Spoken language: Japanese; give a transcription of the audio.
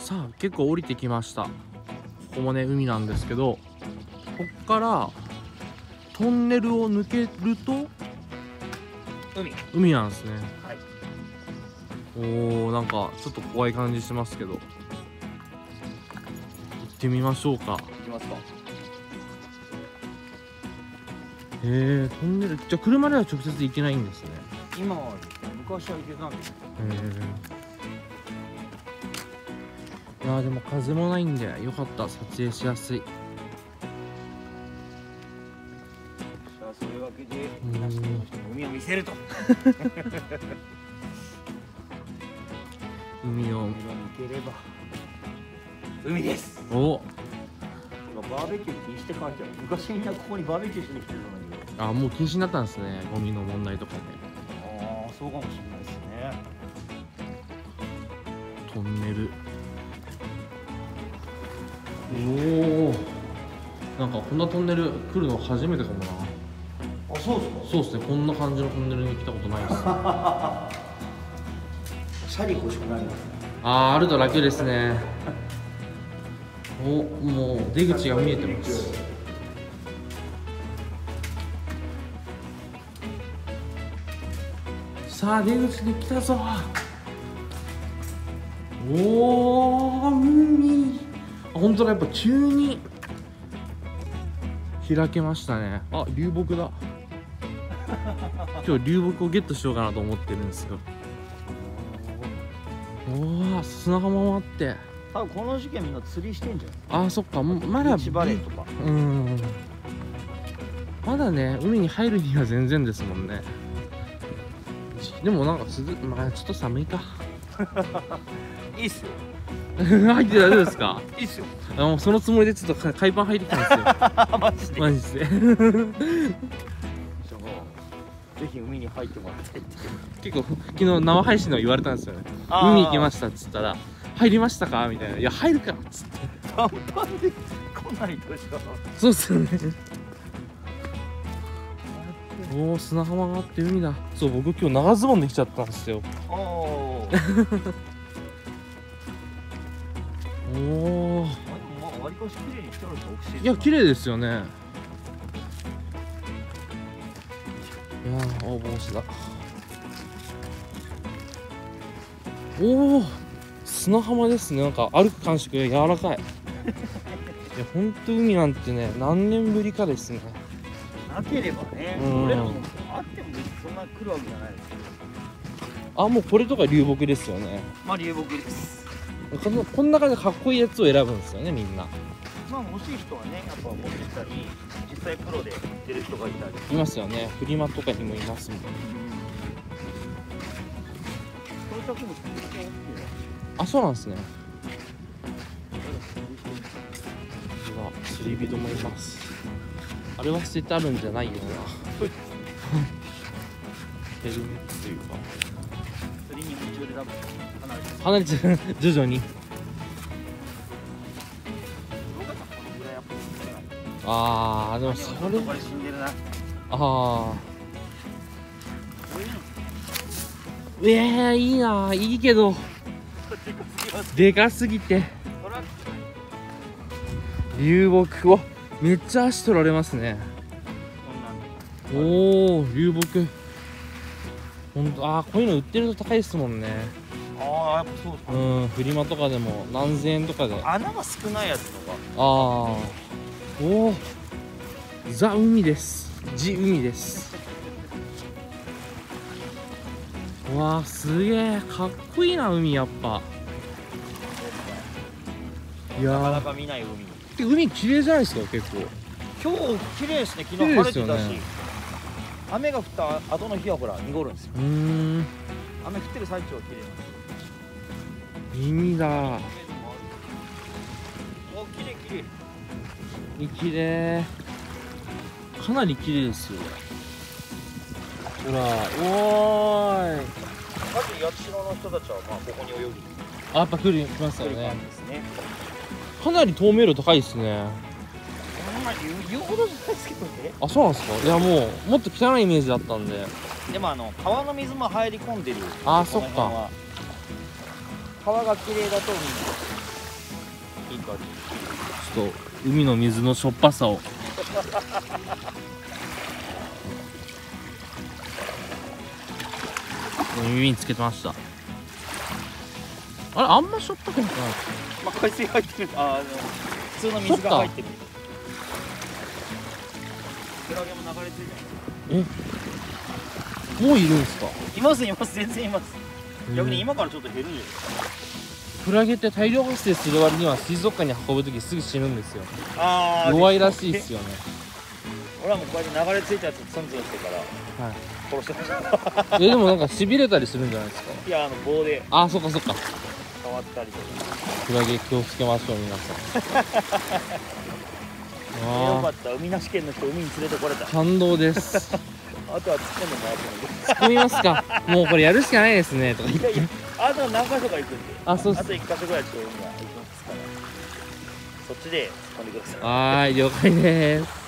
さあ結構降りてきました。ここもね海なんですけど、こっからトンネルを抜けると海なんですね。 はい。 おお、なんかちょっと怖い感じしますけど、行ってみましょうか。 行きますか。 へえ、トンネルじゃあ車では直接行けないんですね。 今は昔は行けたんですよ。 いやーでも風もないんでよかった、撮影しやすい。 じゃあそういうわけで皆さんの人も海を見せると。 海を海に行ければ海です。 おバーベキュー禁止って書いてある。昔みんなここにバーベキューしに来てるのに。 あ、もう禁止になったんですね、ゴミの問題とかで。 ああ、そうかもしれないですね。 トンネル、おお、なんかこんなトンネル来るの初めてかもな。 あ、そうですか。 そうですね、こんな感じのトンネルに来たことないです。 シャリ欲しくなりますね。 あー、あると楽ですね。お、もう出口が見えてます。さあ出口に来たぞ。おお、海。あ、本当だ、やっぱ急に開けましたね。あ、流木だ。今日流木をゲットしようかなと思ってるんですよ。おお、砂浜もあって。 多分この時期はみんな釣りしてんじゃない。 あー、そっか、まだビーチバレーとか。 まだね、海に入るには全然ですもんね。でもなんかまあちょっと寒いか。 いいっすよ。 入って大丈夫ですか？ いいっすよ。 もうそのつもりでちょっと海パン履いてきたんですよ。 マジで。 マジで。 ぜひ海に入ってもらいたいっていう。 結構昨日生配信の言われたんですよね。 あー海行きましたっつったら入りましたかみたいな。いや入るかっつって。 短パンで来ないとしょ。 そうっすよね。おお、砂浜があって海だ。そう、僕今日長ズボンで来ちゃったんですよ。 おお。 おお、 割り越し綺麗にしてあるでしょ、オフシーズン。 いや綺麗ですよね。いやー、大帽子だ。おお、砂浜ですね。なんか歩く感触が柔らかい。いや、ほんと海なんてね、何年ぶりかですね。 なければね、俺らもあっても別にそんな来るわけじゃないですけど。 あ、もうこれとか流木ですよね。 まあ流木です。 こんな感じでかっこいいやつを選ぶんですよね、みんな。 まあ欲しい人はね、やっぱ持ってきたり、実際プロで売ってる人がいたり。 いますよね。フリマとかにもいますもん。 装着物ってめっちゃ大きいね。 あ、そうなんですね。うわ、釣り人もいます。あれは捨ててあるんじゃないよな。ヘルメットというか。 釣りに夢中で多分離れてる徐々に。ああ、でもそれ。 これ死んでるな。 ああ。いいな、いいけど。でかすぎて。流木をめっちゃ足取られますね。おお、流木。本当、ああ、こういうの売ってると高いですもんね。 ああ、やっぱそうですか。 フリマとかでも何千円とかで。あ穴が少ないやつとか。 あ、おお、ザ海です。ジ海です。うわあ、すげえかっこいいな、海やっぱ。いやー、 なかなか見ない海。 海綺麗じゃないですか、結構。 今日綺麗ですね。昨日晴れてたし、雨が降った後の日はほら濁るんですよ。雨降ってる最中は綺麗なんですよ。 海だ。 お、綺麗綺麗。 綺麗。かなり綺麗ですよ。ほら、おーい。 まず八代の人たちはまあここに泳ぎにあ、やっぱ来ますよ来るね。 感じですね。 かなり透明度高いですね。 まあ言うほどじゃないですけどね。 あ、そうなんですか。いや、もうもっと汚いイメージだったんで。 でも川の水も入り込んでる。 あ、そっか。 川が綺麗だと海。 いい感じ。 ちょっと海の水のしょっぱさを耳につけてました。あれあんましょっぱくなくないですか？ まあ海水入ってる。普通の水が入ってる。クラゲも流れ着いてもういるんですか？ いますいます、全然います。逆に今からちょっと減るんじゃない？ クラゲって大量発生する割には水族館に運ぶときすぐ死ぬんですよ。 ああ、 弱いらしいですよね。 俺はもうこうやって流れ着いたやつツンツンしてからはい。 殺してました。 でもなんか痺れたりするんじゃないですか？ いや、棒であ、そっかそっか。 変わったりとか。 クラゲ気をつけましょう皆さん。 よかった、海なし県の人海に連れてこれた。 感動です。 あとは突っ込んでもらってもいい？ 突っ込みますか？もうこれやるしかないですねとか言っいやいや、 て。 あと何箇所か行くんで。 あ、そうっす。 あと1箇所ぐらいちょっと海は行きますから。そっちで突っ込んでください。 はーい、了解です。